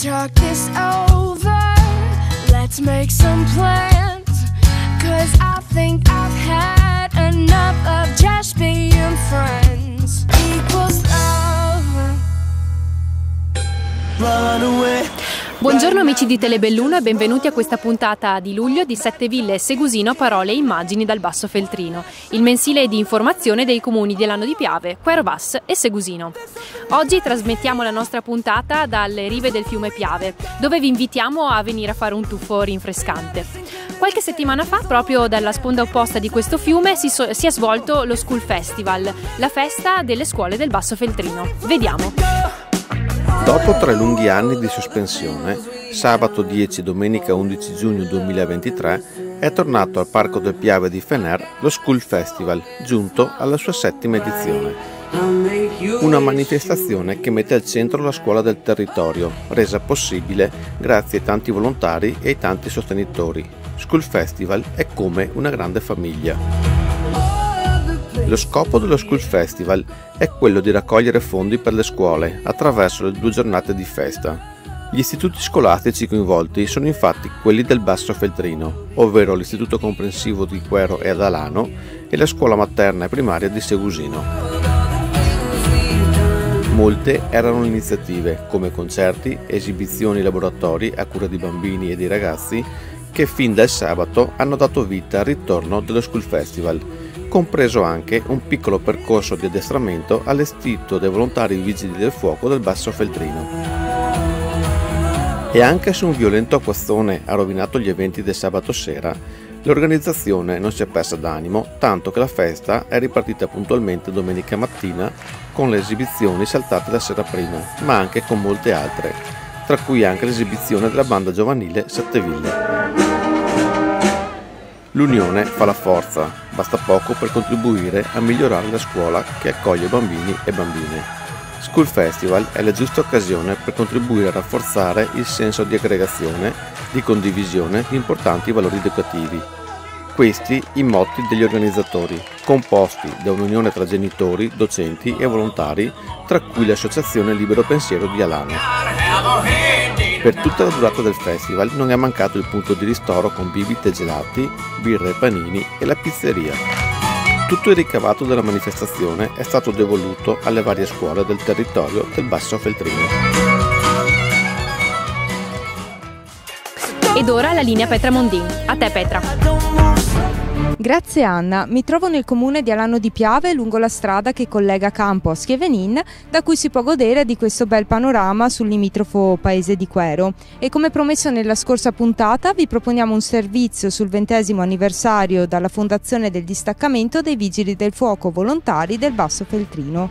Let's talk this over, let's make some plans, 'cause I think I've had enough of just being friends. Equals love. Run away. Buongiorno amici di Telebelluno e benvenuti a questa puntata di luglio di Sette Ville e Segusino, parole e immagini dal Basso Feltrino, il mensile di informazione dei comuni di Alano di Piave, Quero Vas e Segusino. Oggi trasmettiamo la nostra puntata dalle rive del fiume Piave, dove vi invitiamo a venire a fare un tuffo rinfrescante. Qualche settimana fa, proprio dalla sponda opposta di questo fiume, si è svolto lo School Festival, la festa delle scuole del Basso Feltrino. Vediamo. Dopo 3 lunghi anni di sospensione, sabato 10 e domenica 11 giugno 2023 è tornato al Parco del Piave di Fener lo School Festival, giunto alla sua 7ª edizione. Una manifestazione che mette al centro la scuola del territorio, resa possibile grazie ai tanti volontari e ai tanti sostenitori. School Festival è come una grande famiglia. Lo scopo dello School Festival è quello di raccogliere fondi per le scuole attraverso le 2 giornate di festa. Gli istituti scolastici coinvolti sono infatti quelli del Basso Feltrino, ovvero l'Istituto Comprensivo di Quero e ad Alano e la scuola materna e primaria di Segusino. Molte erano iniziative come concerti, esibizioni e laboratori a cura di bambini e di ragazzi che fin dal sabato hanno dato vita al ritorno dello School Festival, compreso anche un piccolo percorso di addestramento allestito dai volontari vigili del fuoco del Basso Feltrino. E anche se un violento acquazzone ha rovinato gli eventi del sabato sera, l'organizzazione non si è persa d'animo, tanto che la festa è ripartita puntualmente domenica mattina con le esibizioni saltate la sera prima, ma anche con molte altre, tra cui anche l'esibizione della banda giovanile Sette Ville. L'unione fa la forza, basta poco per contribuire a migliorare la scuola che accoglie bambini e bambine. School Festival è la giusta occasione per contribuire a rafforzare il senso di aggregazione, di condivisione di importanti valori educativi. Questi i motti degli organizzatori, composti da un'unione tra genitori, docenti e volontari, tra cui l'Associazione Libero Pensiero di Alano. Per tutta la durata del festival non è mancato il punto di ristoro con bibite e gelati, birre e panini e la pizzeria. Tutto il ricavato della manifestazione è stato devoluto alle varie scuole del territorio del Basso Feltrino. Ed ora la linea Petra Mondin. A te Petra. Grazie Anna, mi trovo nel comune di Alano di Piave lungo la strada che collega Campo a Schievenin, da cui si può godere di questo bel panorama sul limitrofo paese di Quero. E come promesso nella scorsa puntata vi proponiamo un servizio sul 20° anniversario dalla fondazione del distaccamento dei Vigili del Fuoco volontari del Basso Feltrino.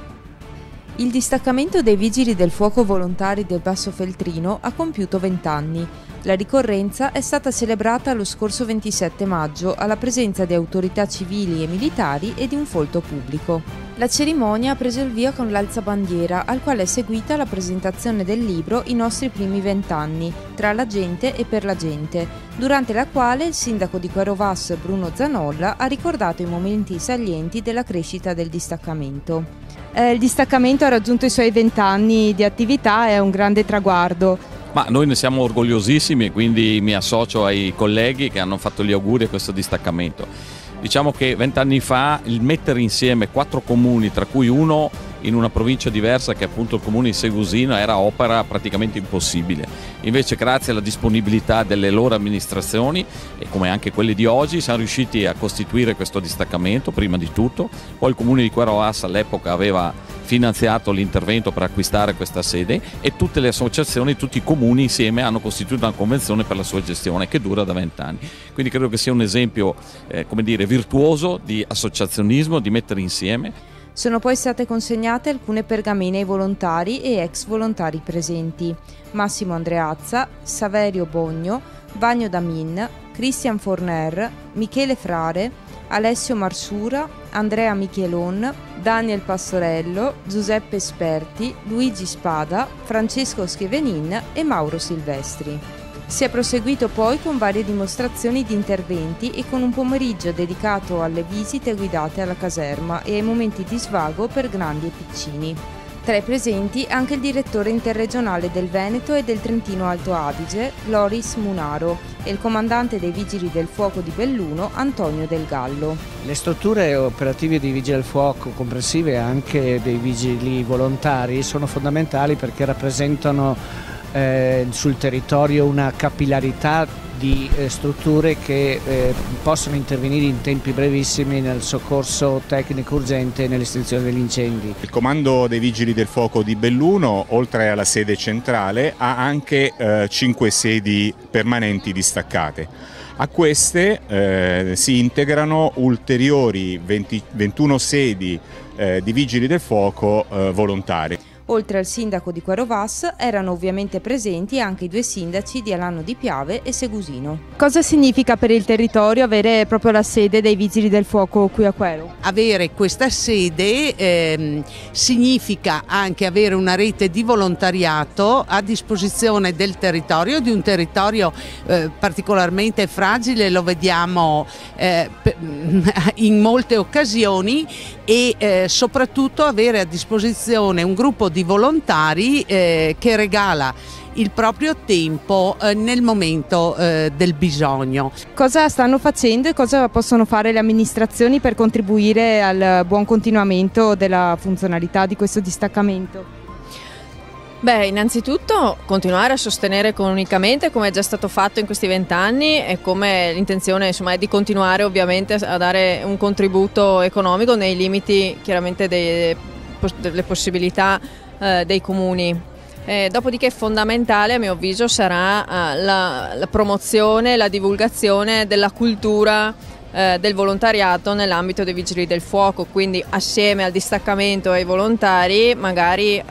Il distaccamento dei Vigili del Fuoco volontari del Basso Feltrino ha compiuto 20 anni. La ricorrenza è stata celebrata lo scorso 27 maggio alla presenza di autorità civili e militari e di un folto pubblico. La cerimonia ha preso il via con l'alzabandiera, al quale è seguita la presentazione del libro I nostri primi 20 anni, tra la gente e per la gente, durante la quale il sindaco di Quero Vas, Bruno Zanolla, ha ricordato i momenti salienti della crescita del distaccamento. Il distaccamento ha raggiunto i suoi 20 anni di attività, è un grande traguardo. Ma noi ne siamo orgogliosissimi e quindi mi associo ai colleghi che hanno fatto gli auguri a questo distaccamento. Diciamo che 20 anni fa il mettere insieme 4 comuni, tra cui uno in una provincia diversa che è appunto il comune di Segusino, era opera praticamente impossibile. Invece grazie alla disponibilità delle loro amministrazioni e come anche quelle di oggi siamo riusciti a costituire questo distaccamento prima di tutto. Poi il comune di Quero Vas all'epoca aveva finanziato l'intervento per acquistare questa sede e tutte le associazioni, tutti i comuni insieme hanno costituito una convenzione per la sua gestione che dura da 20 anni. Quindi credo che sia un esempio come dire, virtuoso di associazionismo, di mettere insieme. Sono poi state consegnate alcune pergamene ai volontari e ex volontari presenti: Massimo Andreazza, Saverio Bogno, Vagno Damin, Christian Forner, Michele Frare, Alessio Marsura, Andrea Michelon, Daniel Pastorello, Giuseppe Sperti, Luigi Spada, Francesco Schievenin e Mauro Silvestri. Si è proseguito poi con varie dimostrazioni di interventi e con un pomeriggio dedicato alle visite guidate alla caserma e ai momenti di svago per grandi e piccini. Tra i presenti anche il direttore interregionale del Veneto e del Trentino Alto Adige, Loris Munaro, e il comandante dei Vigili del Fuoco di Belluno, Antonio Del Gallo. Le strutture operative dei Vigili del Fuoco, comprensive anche dei vigili volontari, sono fondamentali perché rappresentano sul territorio una capillarità di strutture che possono intervenire in tempi brevissimi nel soccorso tecnico urgente e nell'estinzione degli incendi. Il comando dei Vigili del Fuoco di Belluno, oltre alla sede centrale, ha anche 5 sedi permanenti distaccate. A queste si integrano ulteriori 21 sedi di Vigili del Fuoco volontari. Oltre al sindaco di Quero Vas erano ovviamente presenti anche i 2 sindaci di Alano di Piave e Segusino. Cosa significa per il territorio avere proprio la sede dei Vigili del Fuoco qui a Quero? Avere questa sede significa anche avere una rete di volontariato a disposizione del territorio, di un territorio particolarmente fragile, lo vediamo in molte occasioni, e soprattutto avere a disposizione un gruppo di volontari che regala il proprio tempo nel momento del bisogno. Cosa stanno facendo e cosa possono fare le amministrazioni per contribuire al buon continuamento della funzionalità di questo distaccamento? Beh, innanzitutto continuare a sostenere economicamente, come è già stato fatto in questi 20 anni, e come l'intenzione è di continuare ovviamente a dare un contributo economico nei limiti chiaramente delle possibilità dei comuni. Dopodiché fondamentale a mio avviso sarà la promozione e la divulgazione della cultura del volontariato nell'ambito dei Vigili del Fuoco, quindi assieme al distaccamento e ai volontari magari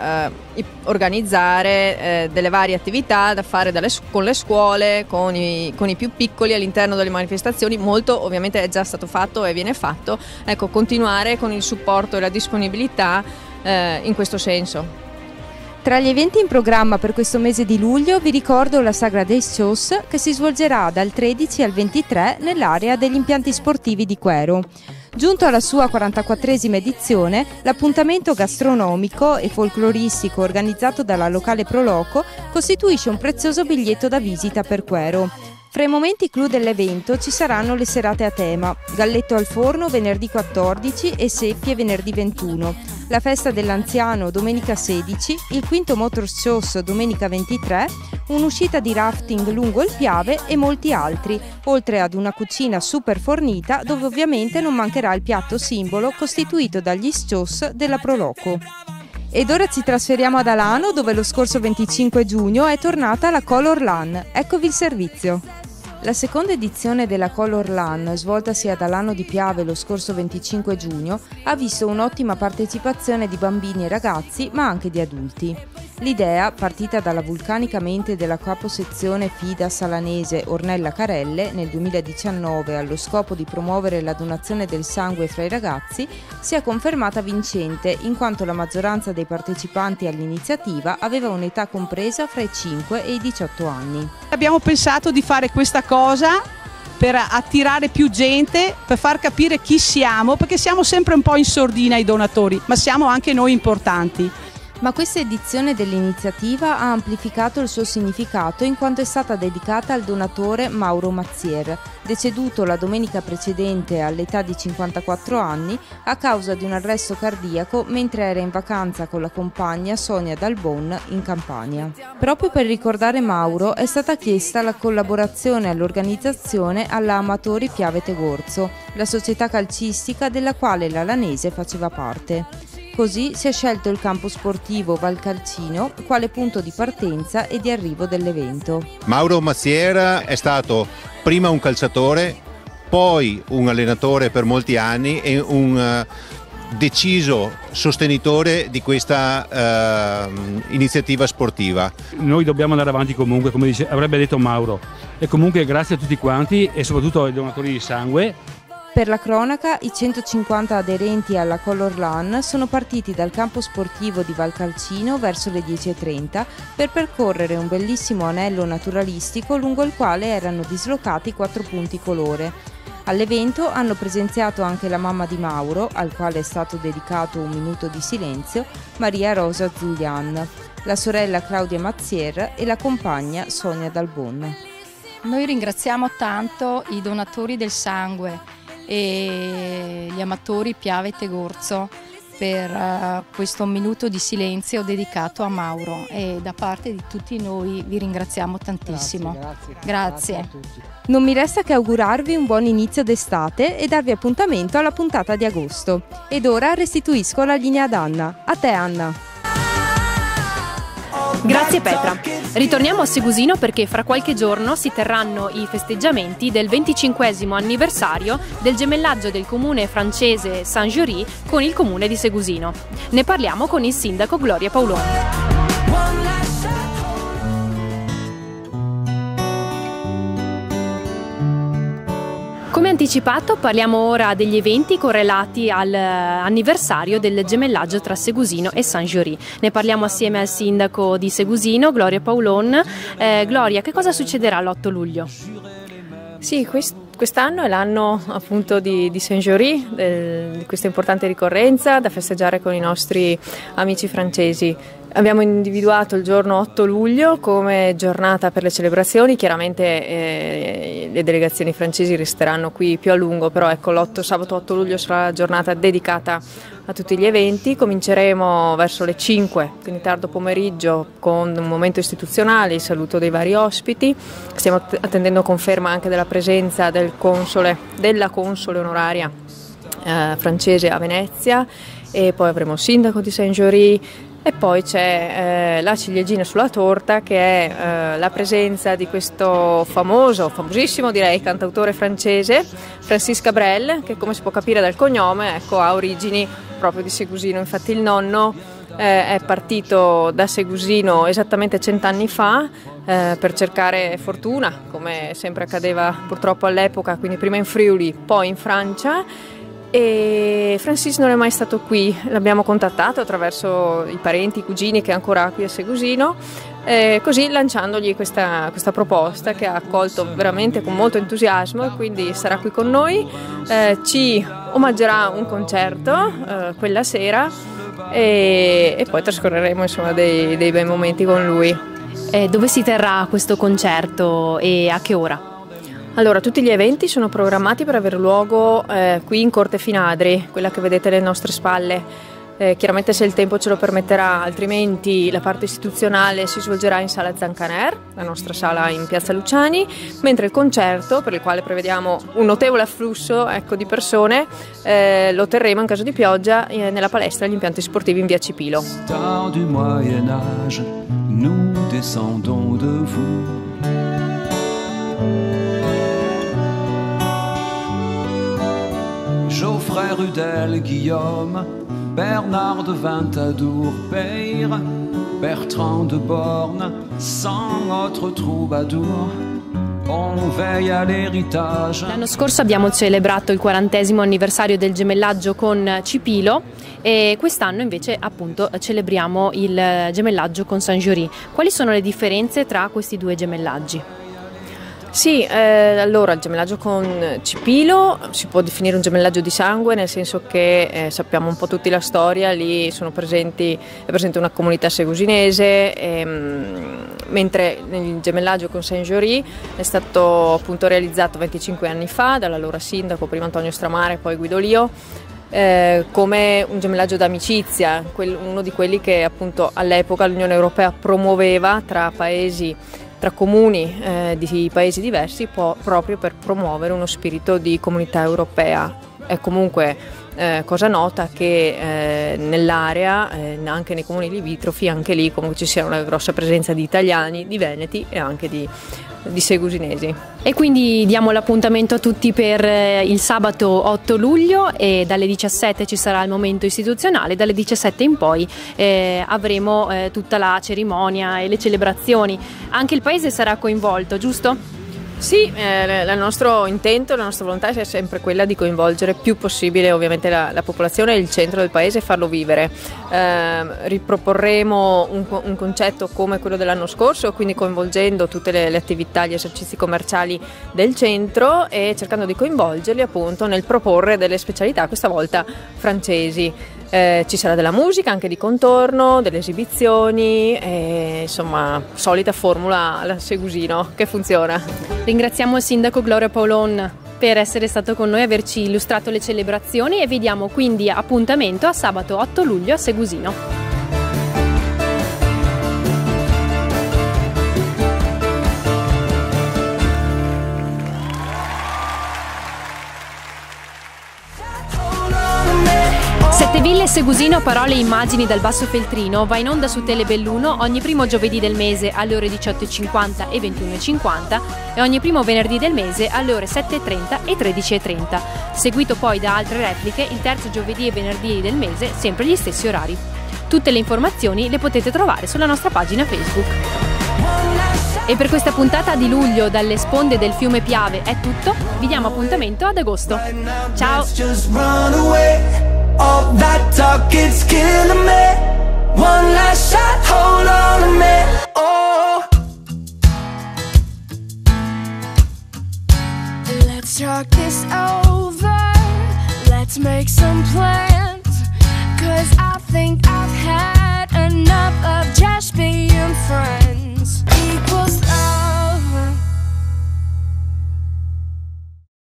organizzare delle varie attività da fare con le scuole, con i più piccoli all'interno delle manifestazioni. Molto ovviamente è già stato fatto e viene fatto, ecco, continuare con il supporto e la disponibilità in questo senso. Tra gli eventi in programma per questo mese di luglio vi ricordo la Sagra dei Shows, che si svolgerà dal 13 al 23 nell'area degli impianti sportivi di Quero. Giunto alla sua 44esima edizione, l'appuntamento gastronomico e folcloristico organizzato dalla locale Proloco costituisce un prezioso biglietto da visita per Quero. Fra i momenti clou dell'evento ci saranno le serate a tema, galletto al forno venerdì 14 e seppie venerdì 21, la festa dell'anziano domenica 16, il quinto Motor Shows domenica 23, un'uscita di rafting lungo il Piave e molti altri, oltre ad una cucina super fornita dove ovviamente non mancherà il piatto simbolo costituito dagli shows della Proloco. Ed ora ci trasferiamo ad Alano, dove lo scorso 25 giugno è tornata la Color LAN. Eccovi il servizio. La seconda edizione della Color LAN, svoltasi ad Alano di Piave lo scorso 25 giugno, ha visto un'ottima partecipazione di bambini e ragazzi, ma anche di adulti. L'idea, partita dalla vulcanica mente della caposezione FIDA salanese Ornella Carelle nel 2019 allo scopo di promuovere la donazione del sangue fra i ragazzi, si è confermata vincente, in quanto la maggioranza dei partecipanti all'iniziativa aveva un'età compresa fra i 5 e i 18 anni. Abbiamo pensato di fare questa cosa per attirare più gente, per far capire chi siamo, perché siamo sempre un po' in sordina i donatori, ma siamo anche noi importanti. Ma questa edizione dell'iniziativa ha amplificato il suo significato in quanto è stata dedicata al donatore Mauro Mazzier, deceduto la domenica precedente all'età di 54 anni a causa di un arresto cardiaco mentre era in vacanza con la compagna Sonia Dalbon in Campania. Proprio per ricordare Mauro è stata chiesta la collaborazione all'organizzazione alla Amatori Piave Tegorzo, la società calcistica della quale l'Alanese faceva parte. Così si è scelto il campo sportivo Valcalcino quale punto di partenza e di arrivo dell'evento. Mauro Mazzier è stato prima un calciatore, poi un allenatore per molti anni e un deciso sostenitore di questa iniziativa sportiva. Noi dobbiamo andare avanti comunque, come avrebbe detto Mauro, e comunque grazie a tutti quanti e soprattutto ai donatori di sangue. Per la cronaca, i 150 aderenti alla Color LAN sono partiti dal campo sportivo di Valcalcino verso le 10:30 per percorrere un bellissimo anello naturalistico lungo il quale erano dislocati 4 punti colore. All'evento hanno presenziato anche la mamma di Mauro, al quale è stato dedicato un minuto di silenzio, Maria Rosa Zulian, la sorella Claudia Mazzier e la compagna Sonia Dalbon. Noi ringraziamo tanto i donatori del sangue e gli amatori Piave e Tegorzo per questo minuto di silenzio dedicato a Mauro, e da parte di tutti noi vi ringraziamo tantissimo. Grazie a tutti. Non mi resta che augurarvi un buon inizio d'estate e darvi appuntamento alla puntata di agosto. Ed ora restituisco la linea ad Anna. A te, Anna. Grazie Petra. Ritorniamo a Segusino perché fra qualche giorno si terranno i festeggiamenti del 25° anniversario del gemellaggio del comune francese Saint-Jory con il comune di Segusino. Ne parliamo con il sindaco Gloria Paoloni. Come anticipato, parliamo ora degli eventi correlati all'anniversario del gemellaggio tra Segusino e Saint-Jory. Ne parliamo assieme al sindaco di Segusino, Gloria Paoloni. Gloria, che cosa succederà l'8 luglio? Sì, quest'anno è l'anno appunto di Saint-Jory, di questa importante ricorrenza da festeggiare con i nostri amici francesi. Abbiamo individuato il giorno 8 luglio come giornata per le celebrazioni. Chiaramente le delegazioni francesi resteranno qui più a lungo, però ecco, sabato 8 luglio sarà la giornata dedicata a tutti gli eventi. Cominceremo verso le 5, quindi tardo pomeriggio, con un momento istituzionale, il saluto dei vari ospiti. Stiamo attendendo conferma anche della presenza della console onoraria francese a Venezia, e poi avremo il sindaco di Saint-Jory. E poi c'è la ciliegina sulla torta, che è la presenza di questo famosissimo direi cantautore francese, Francis Cabrel, che come si può capire dal cognome, ecco, ha origini proprio di Segusino. Infatti il nonno è partito da Segusino esattamente 100 anni fa per cercare fortuna, come sempre accadeva purtroppo all'epoca, quindi prima in Friuli, poi in Francia. E Francis non è mai stato qui, l'abbiamo contattato attraverso i parenti, i cugini che è ancora qui a Segusino, così lanciandogli questa proposta che ha accolto veramente con molto entusiasmo, e quindi sarà qui con noi, ci omaggerà un concerto quella sera e poi trascorreremo insomma dei bei momenti con lui. Dove si terrà questo concerto e a che ora? Allora, tutti gli eventi sono programmati per avere luogo qui in Corte Finadri, quella che vedete alle nostre spalle. Chiaramente se il tempo ce lo permetterà, altrimenti la parte istituzionale si svolgerà in Sala Zancaner, la nostra sala in Piazza Luciani, mentre il concerto, per il quale prevediamo un notevole afflusso di persone, lo terremo in caso di pioggia nella palestra degli impianti sportivi in via Cipilo. Du Moyen Âge, nous descendons de vous. Geoffrey Rudel, Guillaume, Bernard de Ventadour, Peyre, Bertrand de Borne, cent autres troubadours. L'anno scorso abbiamo celebrato il 40° anniversario del gemellaggio con Cipilo e quest'anno invece appunto celebriamo il gemellaggio con Saint-Jory. Quali sono le differenze tra questi due gemellaggi? Sì, allora il gemellaggio con Cipilo si può definire un gemellaggio di sangue, nel senso che sappiamo un po' tutti la storia, lì è presente una comunità segusinese, mentre il gemellaggio con Saint-Jory è stato appunto realizzato 25 anni fa dall'allora sindaco, prima Antonio Stramare, poi Guido Lio, come un gemellaggio d'amicizia, uno di quelli che appunto all'epoca l'Unione Europea promuoveva tra comuni di paesi diversi, proprio per promuovere uno spirito di comunità europea. È comunque cosa nota che nell'area, anche nei comuni limitrofi, anche lì comunque ci sia una grossa presenza di italiani, di veneti e anche di segusinesi. E quindi diamo l'appuntamento a tutti per il sabato 8 luglio e dalle 17 ci sarà il momento istituzionale, dalle 17 in poi avremo tutta la cerimonia e le celebrazioni. Anche il paese sarà coinvolto, giusto? Sì, il nostro intento, la nostra volontà è sempre quella di coinvolgere più possibile ovviamente la popolazione e il centro del paese e farlo vivere. Riproporremo un concetto come quello dell'anno scorso, quindi coinvolgendo tutte le attività, gli esercizi commerciali del centro e cercando di coinvolgerli appunto nel proporre delle specialità, questa volta francesi. Ci sarà della musica anche di contorno, delle esibizioni, insomma solita formula alla Segusino che funziona. Ringraziamo il sindaco Gloria Paolon per essere stato con noi e averci illustrato le celebrazioni e vi diamo quindi appuntamento a sabato 8 luglio a Segusino. Sette Ville Segusino, parole e immagini dal Basso Feltrino va in onda su Telebelluno ogni primo giovedì del mese alle ore 18.50 e 21.50 e ogni primo venerdì del mese alle ore 7.30 e 13.30, seguito poi da altre repliche il terzo giovedì e venerdì del mese, sempre gli stessi orari. Tutte le informazioni le potete trovare sulla nostra pagina Facebook. E per questa puntata di luglio dalle sponde del fiume Piave è tutto, vi diamo appuntamento ad agosto. Ciao! All that talk, it's killing me. One last shot, hold on a minute. Oh. Let's talk this over. Let's make some plans.